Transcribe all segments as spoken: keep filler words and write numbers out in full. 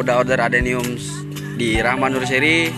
udah order adenium di Rahman Nurseri,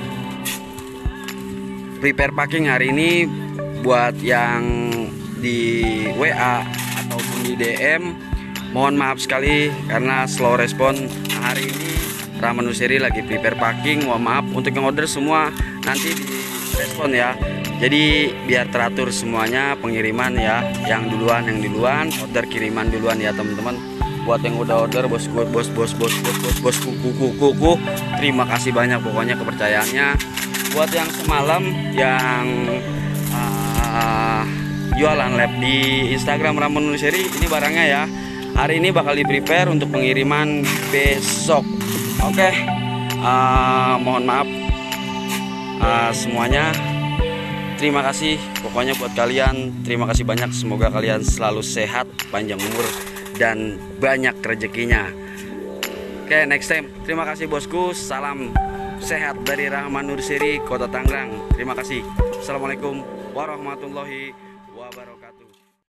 prepare packing hari ini buat yang di W A ataupun di D M, mohon maaf sekali karena slow respon hari ini. Rahman Nurseri lagi prepare packing, mohon maaf untuk yang order semua nanti di respon ya. Jadi biar teratur semuanya pengiriman ya, yang duluan yang duluan order kiriman duluan ya teman-teman. Buat yang udah order bos bos bos bos bos bos bos bos kuku kuku kuku, terima kasih banyak pokoknya kepercayaannya. Buat yang semalam yang uh, jualan lab di Instagram Rahman Nurseri, ini barangnya ya. Hari ini bakal di prepare untuk pengiriman besok. Oke, okay. uh, mohon maaf uh, semuanya. Terima kasih pokoknya buat kalian. Terima kasih banyak. Semoga kalian selalu sehat, panjang umur, dan banyak rezekinya. Oke, okay, next time. Terima kasih bosku. Salam sehat dari Rahman Nurseri, Kota Tangerang. Terima kasih. Assalamualaikum warahmatullahi wabarakatuh.